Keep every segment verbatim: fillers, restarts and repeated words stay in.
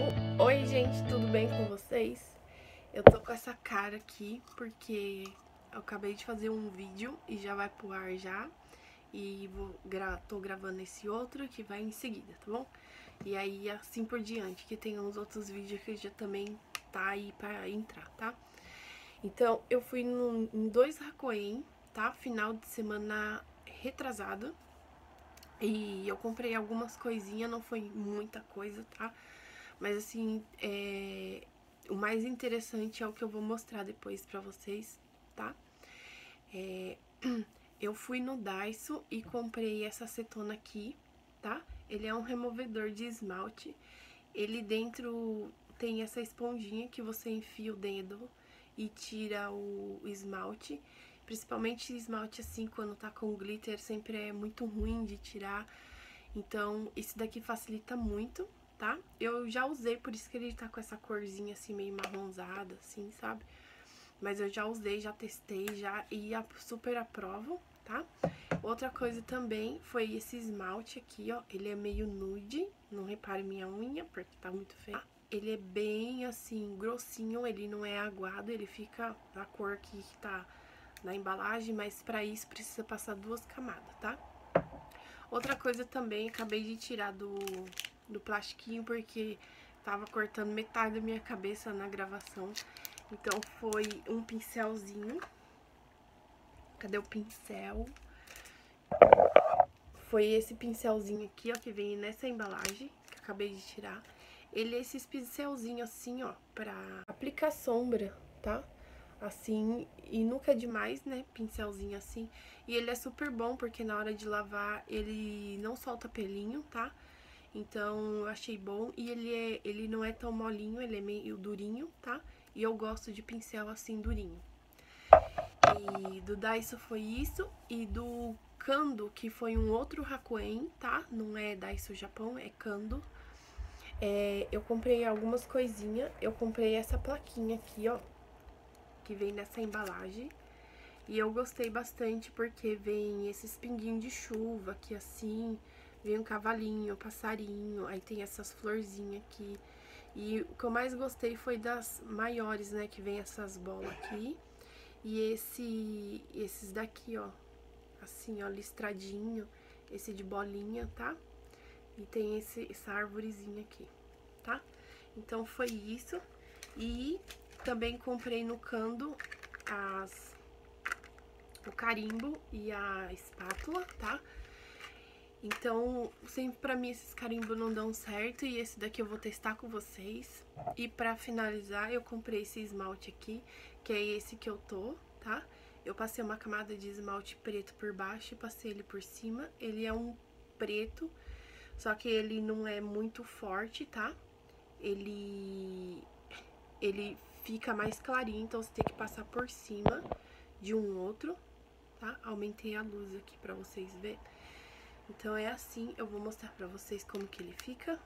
Oi gente, tudo bem com vocês? Eu tô com essa cara aqui porque eu acabei de fazer um vídeo e já vai pro ar já. E vou gra tô gravando esse outro que vai em seguida, tá bom? E aí assim por diante, que tem uns outros vídeos que já também tá aí pra entrar, tá? Então eu fui no, em dois Hakoen, tá? Final de semana retrasado. E eu comprei algumas coisinhas, não foi muita coisa, tá? Mas assim, é... o mais interessante é o que eu vou mostrar depois pra vocês, tá? É... Eu fui no Daiso e comprei essa acetona aqui, tá? Ele é um removedor de esmalte. Ele dentro tem essa esponjinha que você enfia o dedo e tira o esmalte. Principalmente esmalte assim, quando tá com glitter, sempre é muito ruim de tirar. Então, isso daqui facilita muito, tá? Eu já usei, por isso que ele tá com essa corzinha assim, meio marronzada, assim, sabe? Mas eu já usei, já testei, já e super aprovo, tá? Outra coisa também foi esse esmalte aqui, ó. Ele é meio nude, não repare minha unha, porque tá muito feio. Ele é bem, assim, grossinho, ele não é aguado, ele fica da cor que tá na embalagem, mas pra isso precisa passar duas camadas, tá? Outra coisa também, acabei de tirar do, do plastiquinho, porque tava cortando metade da minha cabeça na gravação. Então foi um pincelzinho. Cadê o pincel? Foi esse pincelzinho aqui, ó, que vem nessa embalagem, que eu acabei de tirar. Ele é esses pincelzinhos assim, ó, pra aplicar sombra, tá? Assim, e nunca é demais, né, pincelzinho assim. E ele é super bom, porque na hora de lavar, ele não solta pelinho, tá? Então, eu achei bom. E ele, é, ele não é tão molinho, ele é meio durinho, tá? E eu gosto de pincel assim, durinho. E do Daiso foi isso. E do Kando, que foi um outro Hakoen, tá? Não é Daiso Japão, é Kando. É, eu comprei algumas coisinhas. Eu comprei essa plaquinha aqui, ó, que vem nessa embalagem. E eu gostei bastante porque vem esses pinguinhos de chuva aqui assim, vem um cavalinho, um passarinho, aí tem essas florzinhas aqui. E o que eu mais gostei foi das maiores, né, que vem essas bolas aqui. E esse, esses daqui, ó, assim, ó, listradinho, esse de bolinha, tá? E tem esse, essa arvorezinha aqui, tá? Então foi isso. E também comprei no Kando as, o carimbo e a espátula, tá? Então, sempre pra mim esses carimbos não dão certo e esse daqui eu vou testar com vocês. E pra finalizar, eu comprei esse esmalte aqui, que é esse que eu tô, tá? Eu passei uma camada de esmalte preto por baixo e passei ele por cima. Ele é um preto, só que ele não é muito forte, tá? Ele, ele fica mais clarinho, então você tem que passar por cima de um outro, tá? Aumentei a luz aqui pra vocês verem. Então é assim, eu vou mostrar pra vocês como que ele fica.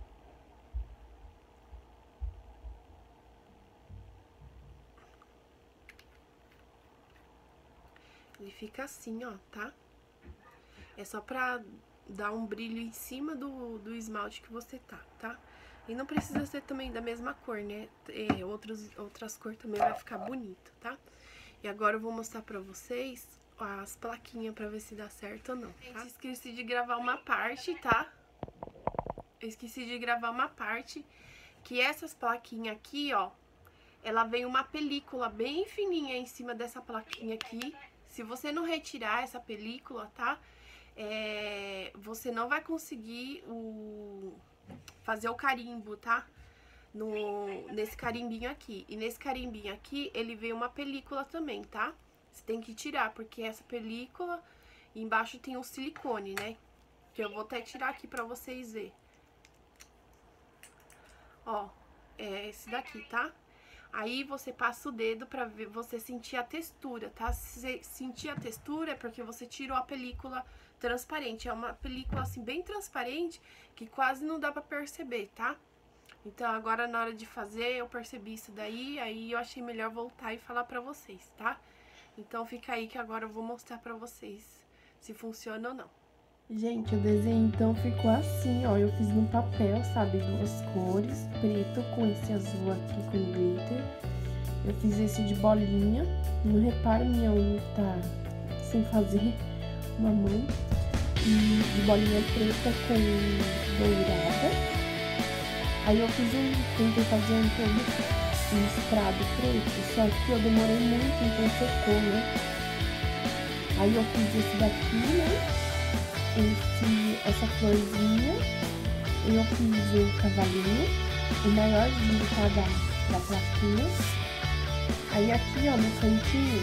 Ele fica assim, ó, tá? É só pra dar um brilho em cima do, do esmalte que você tá, tá? E não precisa ser também da mesma cor, né? É, outros, outras cores também vai ficar bonito, tá? E agora eu vou mostrar pra vocês as plaquinhas pra ver se dá certo ou não, tá? Gente, esqueci de gravar uma parte, tá? Eu esqueci de gravar uma parte, que essas plaquinhas aqui, ó, ela vem uma película bem fininha em cima dessa plaquinha aqui. Se você não retirar essa película, tá? É, você não vai conseguir o, fazer o carimbo, tá? No, nesse carimbinho aqui. E nesse carimbinho aqui, ele veio uma película também, tá? Você tem que tirar, porque essa película, embaixo tem um silicone, né? Que eu vou até tirar aqui pra vocês verem. Ó, é esse daqui, tá? Aí você passa o dedo pra ver, você sentir a textura, tá? Se você sentir a textura é porque você tirou a película transparente. É uma película assim bem transparente que quase não dá pra perceber, tá? Então agora na hora de fazer eu percebi isso daí, aí eu achei melhor voltar e falar pra vocês, tá? Então fica aí que agora eu vou mostrar pra vocês se funciona ou não. Gente, o desenho então ficou assim, ó. Eu fiz no papel, sabe? Duas cores, preto com esse azul aqui com glitter. Eu fiz esse de bolinha. Não repara minha unha tá sem fazer uma mão. E de bolinha preta com dourada. Aí eu fiz um, tentei fazer um todo listrado preto, só que eu demorei muito, então secou, né? Aí eu fiz esse daqui, né? Esse, essa florzinha, eu fiz o cavalinho, o maiorzinho, tá, da, da plaquinha. Aí aqui, ó, no cantinho,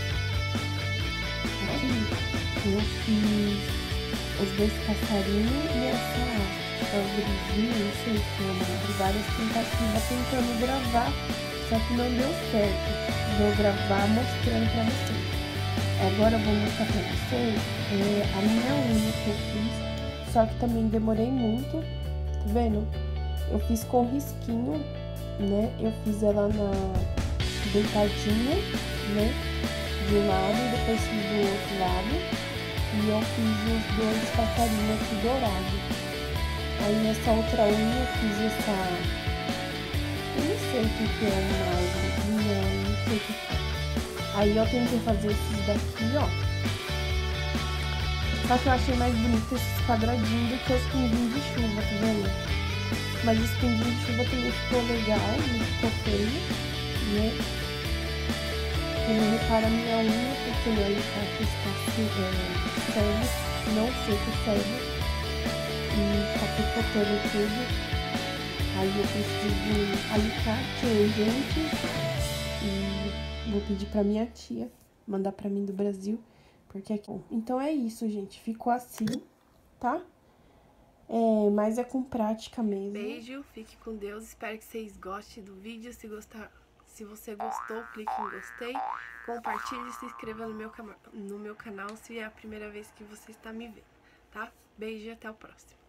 aqui, eu fiz os dois passarinhos e essa árvorezinha, não sei o que, né? Várias tentativas tentando gravar, só que não deu certo. Vou gravar mostrando pra vocês. Agora eu vou mostrar pra vocês é, a minha unha que eu fiz, só que também demorei muito, tá vendo? Eu fiz com risquinho, né? Eu fiz ela na deitadinha, né? De um lado e depois fiz do outro lado. E eu fiz os dois passarinhos aqui dourados. Aí nessa outra unha eu fiz essa... Eu não sei o que que é uma árvore, não sei o que que é. Aí eu tentei fazer esses daqui, ó. Só que eu achei mais bonito esses quadradinhos do que os pinguinhos de chuva, tá vendo? Mas os pinguinhos de chuva também ficou legal, não ficou feio, né? Eu não reparo a minha unha, porque meu alicate está é, cego, não sei o que cego. E tá picotando tudo. Aí eu preciso de um alicate urgente. E vou pedir pra minha tia mandar pra mim do Brasil, porque aqui... Então é isso, gente. Ficou assim, tá? É, mas é com prática mesmo. Beijo, fique com Deus. Espero que vocês gostem do vídeo. Se gostar, se você gostou, clique em gostei. Compartilhe e se inscreva no meu, no meu canal se é a primeira vez que você está me vendo, tá? Beijo e até o próximo.